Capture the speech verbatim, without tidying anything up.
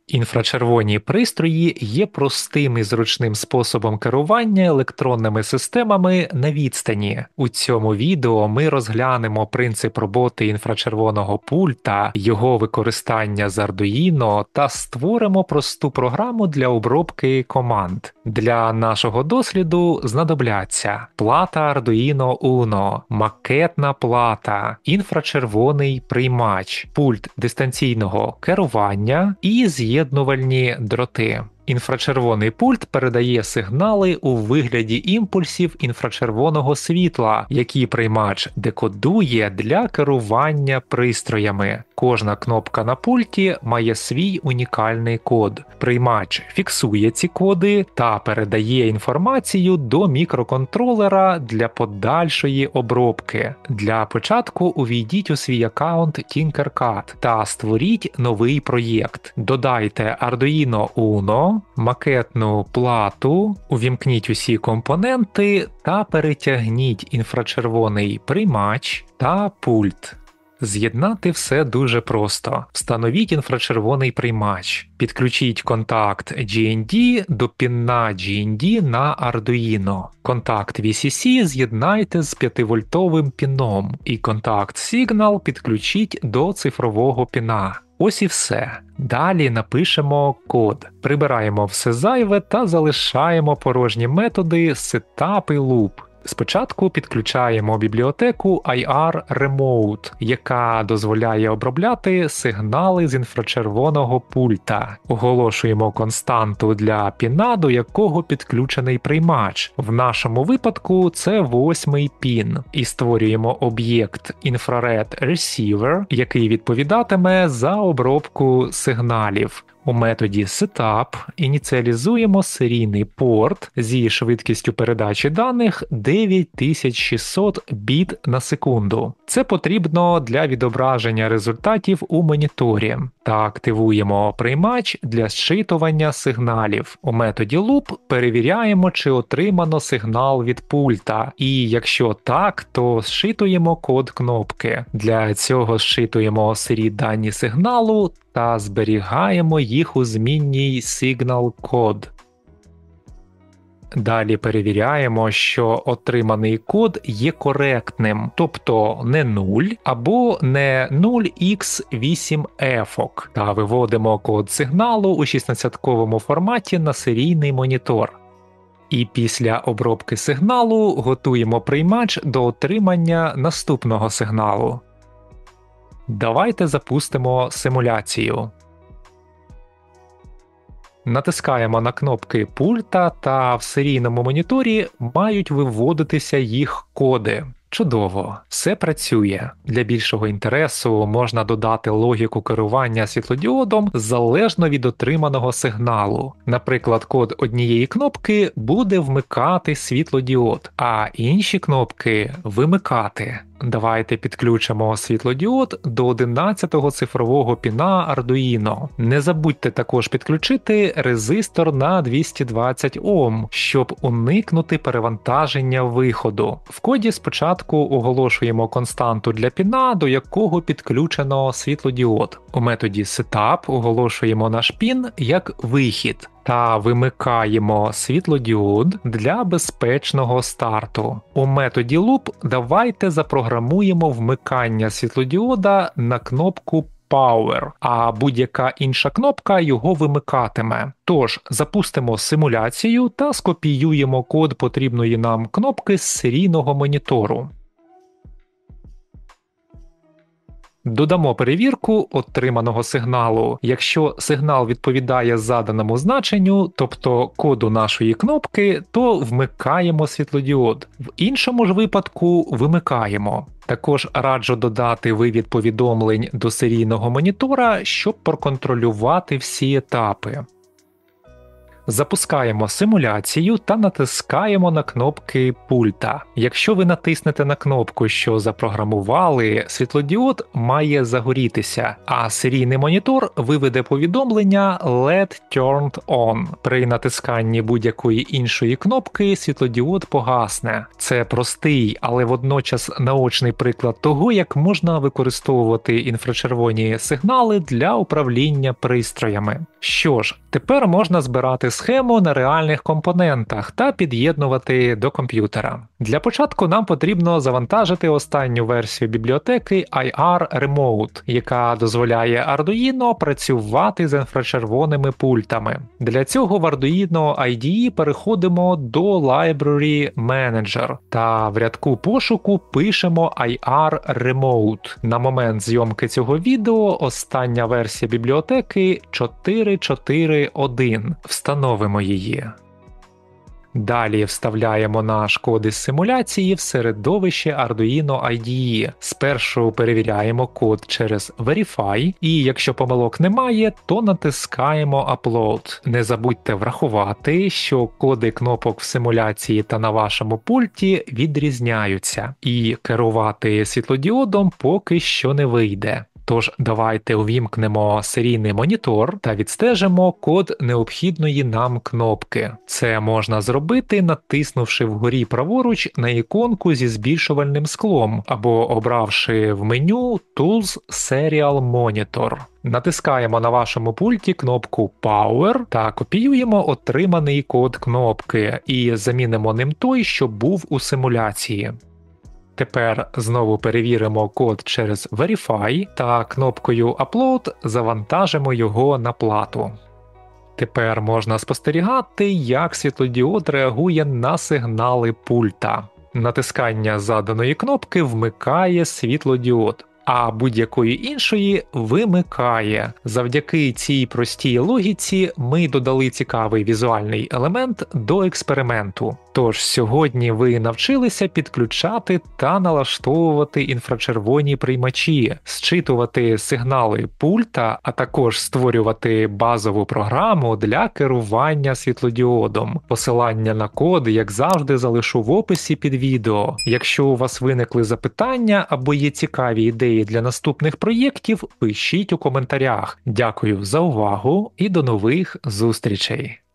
Інфрачервоні пристрої є простим і зручним способом керування електронними системами на відстані. У цьому відео ми розглянемо принцип роботи інфрачервоного пульта, його використання з Arduino та створимо просту програму для обробки команд. Для нашого досліду знадобляться плата Arduino Uno, макетна плата, інфрачервоний приймач, пульт дистанційного керування і з'єднувальні дроти. Інфрачервоний пульт передає сигнали у вигляді імпульсів інфрачервоного світла, які приймач декодує для керування пристроями. Кожна кнопка на пульті має свій унікальний код. Приймач фіксує ці коди та передає інформацію до мікроконтролера для подальшої обробки. Для початку увійдіть у свій аккаунт Tinkercad та створіть новий проєкт. Додайте Arduino Uno, макетну плату, увімкніть усі компоненти та перетягніть інфрачервоний приймач та пульт. З'єднати все дуже просто. Встановіть інфрачервоний приймач. Підключіть контакт джі ен ді до піна джі ен ді на Arduino. Контакт ві сі сі з'єднайте з п'ятивольтовим піном і контакт Signal підключіть до цифрового піна. Ось і все. Далі напишемо код. Прибираємо все зайве та залишаємо порожні методи setup і loop. Спочатку підключаємо бібліотеку ай ар Remote, яка дозволяє обробляти сигнали з інфрачервоного пульта. Оголошуємо константу для піна, до якого підключений приймач. В нашому випадку це восьмий пін. І створюємо об'єкт Infrared Receiver, який відповідатиме за обробку сигналів. У методі setup ініціалізуємо серійний порт зі швидкістю передачі даних дев'ять тисяч шістсот біт на секунду. Це потрібно для відображення результатів у моніторі. Та активуємо приймач для зчитування сигналів. У методі loop перевіряємо, чи отримано сигнал від пульта. І якщо так, то зчитуємо код кнопки. Для цього зчитуємо сирі дані сигналу та зберігаємо їх у змінній signal код. Далі перевіряємо, що отриманий код є коректним, тобто не нуль або не нуль ікс вісім еф о ка, та виводимо код сигналу у шістнадцятковому форматі на серійний монітор. І після обробки сигналу готуємо приймач до отримання наступного сигналу. Давайте запустимо симуляцію. Натискаємо на кнопки пульта та в серійному моніторі мають виводитися їх коди. Чудово, все працює. Для більшого інтересу можна додати логіку керування світлодіодом залежно від отриманого сигналу. Наприклад, код однієї кнопки буде вмикати світлодіод, а інші кнопки вимикати. Давайте підключимо світлодіод до одинадцятого цифрового піна Arduino. Не забудьте також підключити резистор на двісті двадцять Ом, щоб уникнути перевантаження виходу. В коді спочатку оголошуємо константу для піна, до якого підключено світлодіод. У методі setup оголошуємо наш пін як вихід та вимикаємо світлодіод для безпечного старту. У методі loop давайте запрограмуємо вмикання світлодіода на кнопку Power, а будь-яка інша кнопка його вимикатиме. Тож, запустимо симуляцію та скопіюємо код потрібної нам кнопки з серійного монітору. Додамо перевірку отриманого сигналу. Якщо сигнал відповідає заданому значенню, тобто коду нашої кнопки, то вмикаємо світлодіод. В іншому ж випадку вимикаємо. Також раджу додати вивід повідомлень до серійного монітора, щоб проконтролювати всі етапи. Запускаємо симуляцію та натискаємо на кнопки пульта. Якщо ви натиснете на кнопку, що запрограмували, світлодіод має загорітися, а серійний монітор виведе повідомлення лед turned on. При натисканні будь-якої іншої кнопки світлодіод погасне. Це простий, але водночас наочний приклад того, як можна використовувати інфрачервоні сигнали для управління пристроями. Що ж, тепер можна збирати схему на реальних компонентах та під'єднувати до комп'ютера. Для початку нам потрібно завантажити останню версію бібліотеки ай ар Remote, яка дозволяє Arduino працювати з інфрачервоними пультами. Для цього в Arduino ай ді і переходимо до Library Manager та в рядку пошуку пишемо ай ар Remote. На момент зйомки цього відео остання версія бібліотеки чотири чотири один. Встановимо її. Далі вставляємо наш код із симуляції в середовище Arduino ай ді і. Спершу перевіряємо код через Verify, і якщо помилок немає, то натискаємо Upload. Не забудьте врахувати, що коди кнопок в симуляції та на вашому пульті відрізняються, і керувати світлодіодом поки що не вийде. Тож давайте увімкнемо серійний монітор та відстежимо код необхідної нам кнопки. Це можна зробити, натиснувши вгорі праворуч на іконку зі збільшувальним склом або обравши в меню Tools Serial Monitor. Натискаємо на вашому пульті кнопку Power та копіюємо отриманий код кнопки і замінимо ним той, що був у симуляції. Тепер знову перевіримо код через Verify та кнопкою Upload завантажимо його на плату. Тепер можна спостерігати, як світлодіод реагує на сигнали пульта. Натискання заданої кнопки вмикає світлодіод, а будь-якої іншої вимикає. Завдяки цій простій логіці ми додали цікавий візуальний елемент до експерименту. Тож сьогодні ви навчилися підключати та налаштовувати інфрачервоні приймачі, зчитувати сигнали пульта, а також створювати базову програму для керування світлодіодом. Посилання на код, як завжди, залишу в описі під відео. Якщо у вас виникли запитання або є цікаві ідеї для наступних проєктів, пишіть у коментарях. Дякую за увагу і до нових зустрічей!